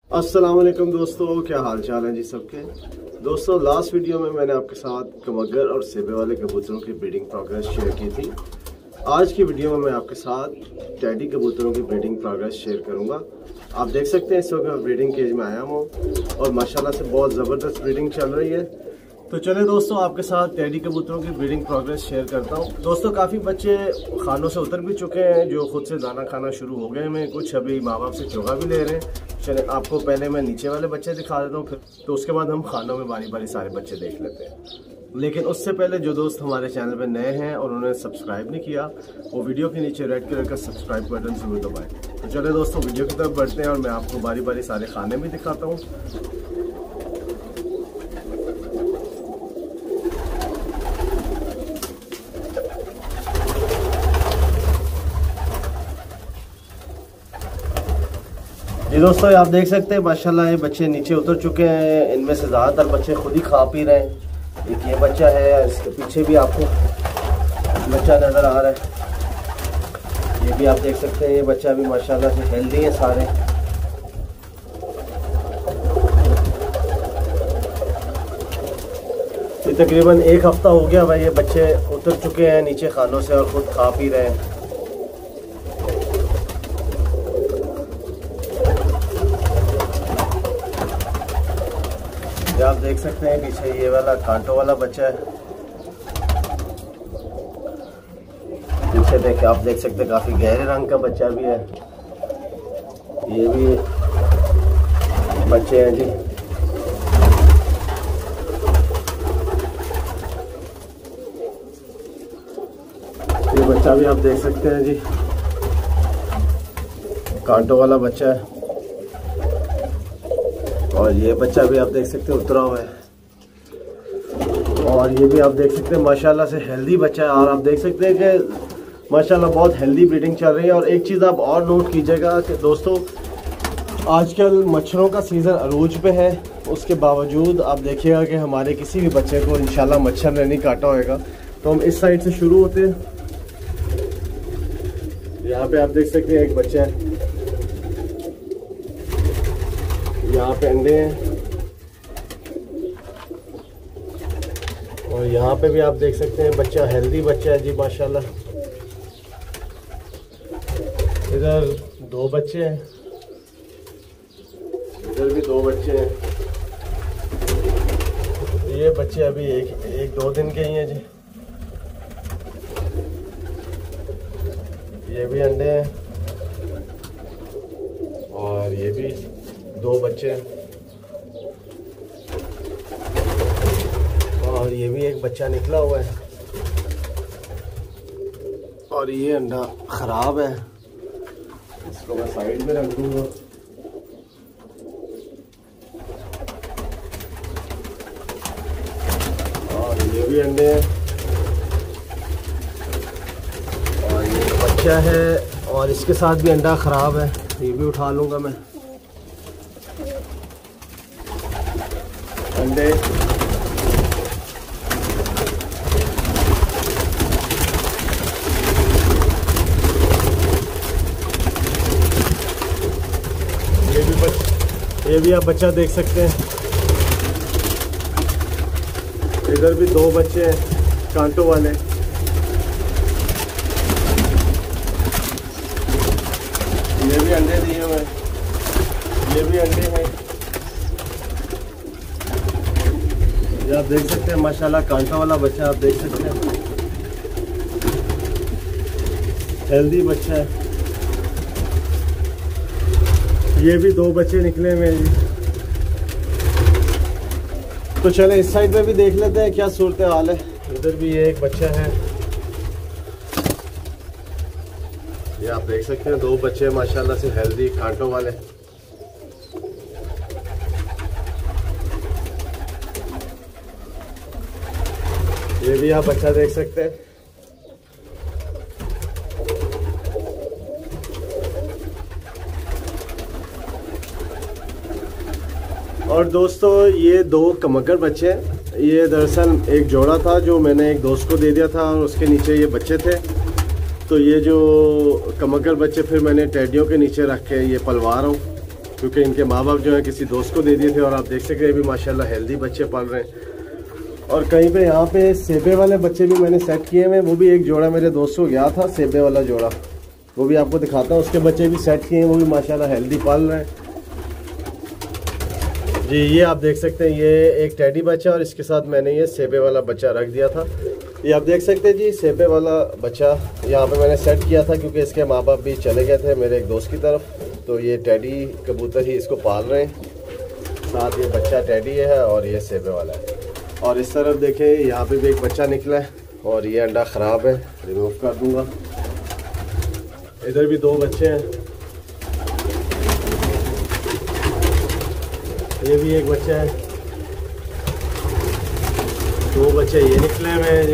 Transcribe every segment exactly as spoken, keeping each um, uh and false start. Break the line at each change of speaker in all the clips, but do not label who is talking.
अस्सलाम वालेकुम दोस्तों, क्या हाल चाल है जी सबके। दोस्तों लास्ट वीडियो में मैंने आपके साथ कमगर और सेबे वाले कबूतरों की ब्रीडिंग प्रोग्रेस शेयर की थी। आज की वीडियो में मैं आपके साथ टैडी कबूतरों की ब्रीडिंग प्रोग्रेस शेयर करूंगा। आप देख सकते हैं इस वक्त मैं ब्रीडिंग केज में आया हूँ और माशाल्लाह से बहुत ज़बरदस्त ब्रीडिंग चल रही है। तो चले दोस्तों आपके साथ टैडी कबूतरों की ब्रीडिंग प्रोग्रेस शेयर करता हूँ। दोस्तों काफ़ी बच्चे खानों से उतर भी चुके हैं, जो खुद से दाना खाना शुरू हो गए हैं। कुछ अभी माँ बाप से चोगा भी ले रहे हैं। चले आपको पहले मैं नीचे वाले बच्चे दिखा देता हूँ, फिर तो उसके बाद हम खानों में बारी बारी सारे बच्चे देख लेते हैं। लेकिन उससे पहले जो दोस्त हमारे चैनल पर नए हैं और उन्होंने सब्सक्राइब नहीं किया, वो वीडियो के नीचे रेड कलर का सब्सक्राइब बटन जरूर दबाएं। तो चले दोस्तों वीडियो की तरफ बढ़ते हैं और मैं आपको बारी बारी सारे खाने भी दिखाता हूँ। जी दोस्तों आप देख सकते हैं माशाल्लाह ये बच्चे नीचे उतर चुके हैं। इनमें से ज़्यादातर बच्चे खुद ही खा पी रहे हैं। एक ये बच्चा है, इसके पीछे भी आपको बच्चा नज़र आ रहा है। ये भी आप देख सकते हैं, ये बच्चा भी माशाल्लाह से हेल्दी है सारे। ये तकरीबन एक हफ्ता हो गया भाई, ये बच्चे उतर चुके हैं नीचे खानों से और खुद खा पी रहे हैं। आप देख सकते हैं पीछे ये वाला कांटों वाला बच्चा है। पीछे देखे आप देख सकते हैं काफी गहरे रंग का बच्चा भी है। ये भी बच्चे हैं जी। ये बच्चा भी आप देख सकते हैं जी, कांटों वाला बच्चा है। और ये बच्चा भी आप देख सकते हैं उतरा हुआ है। और ये भी आप देख सकते हैं माशाल्लाह से हेल्दी बच्चा है। और आप देख सकते हैं कि माशाल्लाह बहुत हेल्दी ब्रीडिंग चल रही है। और एक चीज़ आप और नोट कीजिएगा कि दोस्तों आजकल मच्छरों का सीज़न अरूज पे है, उसके बावजूद आप देखिएगा कि हमारे किसी भी बच्चे को इंशाल्लाह मच्छर ने नहीं काटा होएगा। तो हम इस साइड से शुरू होते हैं। यहाँ पे आप देख सकते हैं एक बच्चा है, यहाँ पे अंडे हैं। और यहाँ पे भी आप देख सकते हैं बच्चा हेल्दी बच्चा है जी माशाल्लाह। इधर दो बच्चे हैं, इधर भी दो बच्चे हैं। ये बच्चे अभी एक एक दो दिन के ही हैं जी। ये भी अंडे हैं और ये भी दो बच्चे हैं। और ये भी एक बच्चा निकला हुआ है। और ये अंडा खराब है, इसको मैं साइड में रख दूंगा। और ये भी अंडे हैं और ये बच्चा है और इसके साथ भी अंडा खराब है, ये भी उठा लूंगा मैं। अंडे ये भी बच, ये भी आप बच्चा देख सकते हैं। इधर भी दो बच्चे हैं कांटों वाले। ये भी अंडे दिए हुए हैं, ये भी अंडे हैं। ये आप देख सकते हैं माशाल्लाह कांटा वाला बच्चा आप देख सकते हैं, हेल्दी बच्चा है। ये भी दो बच्चे निकले हुए हैं। तो चले इस साइड में भी देख लेते हैं क्या सूरत हाल है। इधर भी ये एक बच्चा है, ये आप देख सकते हैं दो बच्चे माशाल्लाह से हेल्दी कांटों वाले। ये भी आप बच्चा देख सकते हैं। और दोस्तों ये दो कमगर बच्चे हैं। ये दरअसल एक जोड़ा था जो मैंने एक दोस्त को दे दिया था और उसके नीचे ये बच्चे थे। तो ये जो कमगर बच्चे फिर मैंने टेडियों के नीचे रख के ये पलवा रहा हूँ। क्योंकि इनके माँ बाप जो है किसी दोस्त को दे दिए थे। और आप देख सकते हैं अभी माशाल्लाह हेल्दी बच्चे पाल रहे हैं। और कहीं पे यहाँ पे सेबे वाले बच्चे भी मैंने सेट किए हैं। वो भी एक जोड़ा मेरे दोस्त को गया था, सेबे वाला जोड़ा, वो भी आपको दिखाता हूँ। उसके बच्चे भी सेट किए हैं, वो भी माशाल्लाह हेल्दी पाल रहे हैं जी। ये आप देख सकते हैं ये एक टेडी बच्चा और इसके साथ मैंने ये सेबे वाला बच्चा रख दिया था। ये आप देख सकते हैं जी सेबे वाला बच्चा यहाँ पे मैंने सेट किया था क्योंकि इसके माँ बाप भी चले गए थे मेरे एक दोस्त की तरफ। तो ये टेडी कबूतर ही इसको पाल रहे हैं, साथ ये बच्चा टेडी है और ये सेबे वाला है। और इस तरफ देखें यहाँ पे भी एक बच्चा निकला है और ये अंडा ख़राब है, रिमूव कर दूँगा। इधर भी दो बच्चे हैं, ये भी एक बच्चा है, दो बच्चे ये निकले हुए हैं जी।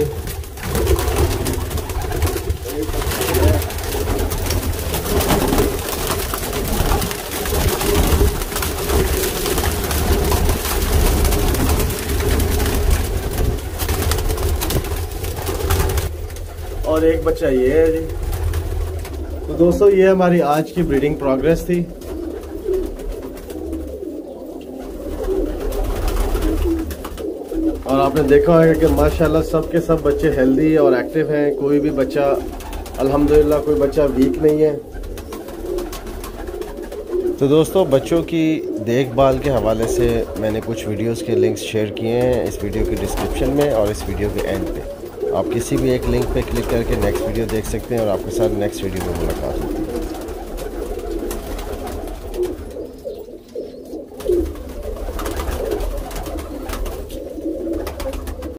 और एक बच्चा ये है जी। तो दोस्तों ये हमारी आज की ब्रीडिंग प्रोग्रेस थी। और आपने देखा होगा कि माशाल्लाह सब के सब बच्चे हेल्दी और एक्टिव हैं। कोई भी बच्चा अल्हम्दुलिल्लाह कोई बच्चा वीक नहीं है। तो दोस्तों बच्चों की देखभाल के हवाले से मैंने कुछ वीडियोस के लिंक्स शेयर किए हैं इस वीडियो के डिस्क्रिप्शन में और इस वीडियो के एंड पे। आप किसी भी एक लिंक पे क्लिक करके नेक्स्ट वीडियो देख सकते हैं और आपके साथ नेक्स्ट वीडियो में मुलाकात होगी।